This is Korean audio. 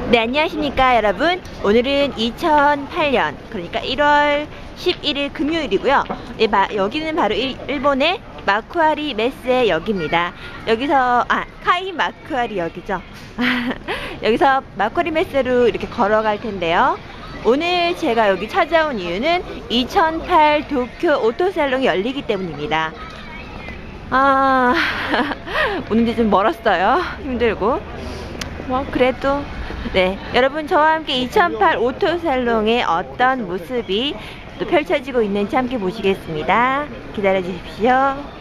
네, 안녕하십니까 여러분. 오늘은 2008년 그러니까 1월 11일 금요일이고요. 여기는 바로 일본의 마쿠아리 메스의 역입니다. 여기서 카이 마쿠아리 역이죠. 여기서 마쿠아리 메스로 이렇게 걸어갈 텐데요. 오늘 제가 여기 찾아온 이유는 2008 도쿄 오토살롱이 열리기 때문입니다. 오는데 좀 멀었어요. 힘들고 그래도 네, 여러분 저와 함께 2008 오토살롱의 어떤 모습이 또 펼쳐지고 있는지 함께 보시겠습니다. 기다려 주십시오.